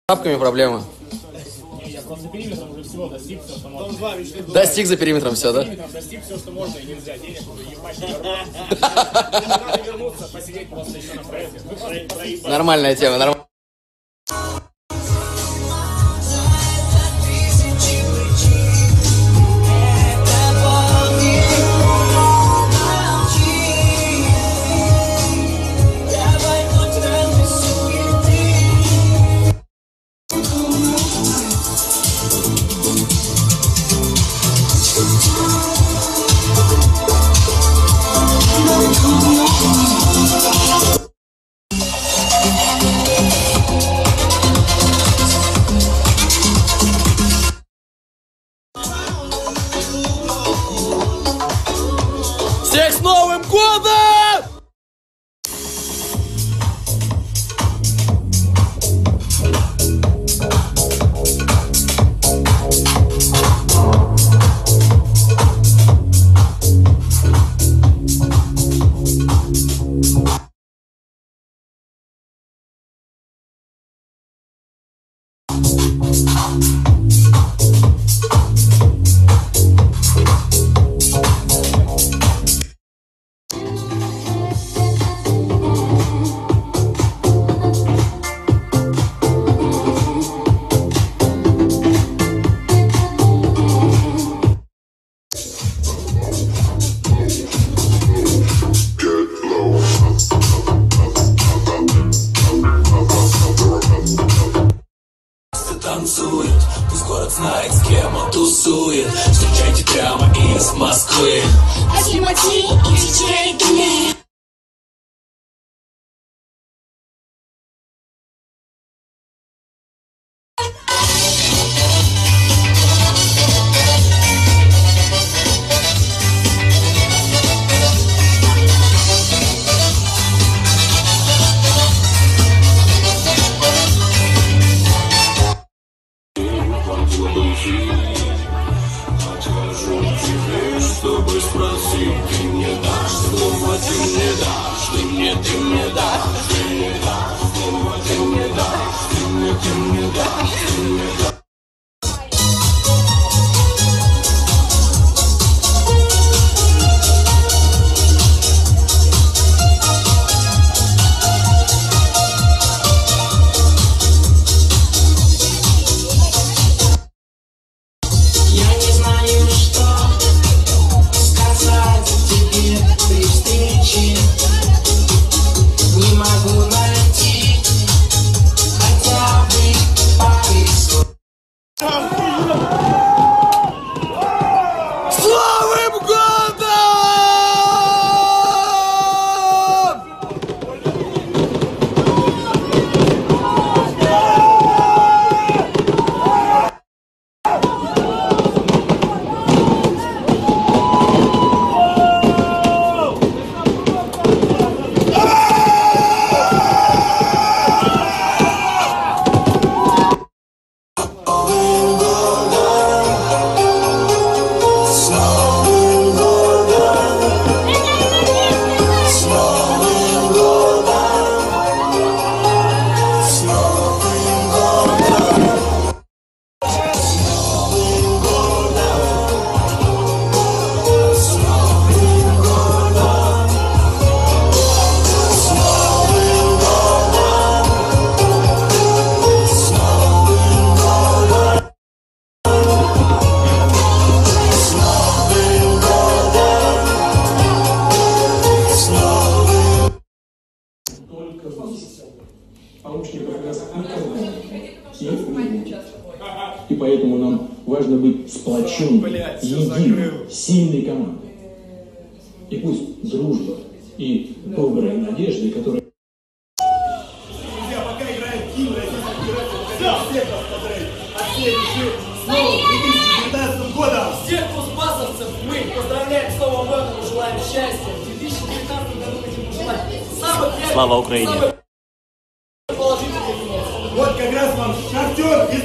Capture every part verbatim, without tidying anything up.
Тапками проблема. Я просто за периметром уже всего достиг все, что можно. Достиг за периметром все, да? Достиг все, что можно, и нельзя. Денег уже ебать не надо вернуться, посидеть просто еще на проекте. Вы просто проебали. Нормальная тема, нормальная. Всех с Новым годом! Танцует, пусть город знает, с кем он тусует. Встречайте прямо из Москвы. Азимати и диджей Дмитрий. Отвожу тебе, чтобы спросить. Ты мне дашь слово, ты мне дашь. Ты мне, ты мне дашь. Ты мне дашь слово, ты мне дашь. Ты мне, ты мне дашь. Ты мне дашь. И поэтому нам важно быть сплоченной, единой, сильной командой. И пусть дружба и добрая надежда, которая... Друзья, пока играет Ким, российский федерация, всех вас поздравить. А все решили с новым две тысячи девятнадцатым годом. Всех кузбассовцев мы поздравляем с Новым годом и желаем счастья. В две тысячи девятнадцатом году хотим пожелать самых приятных, Слава Украине! самых положительных эмоций. Вот как раз вам Шахтер из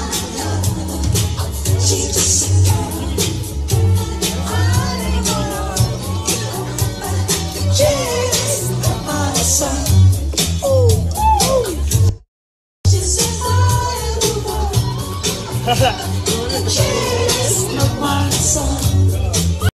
Донецка. Марса. Честно Марса.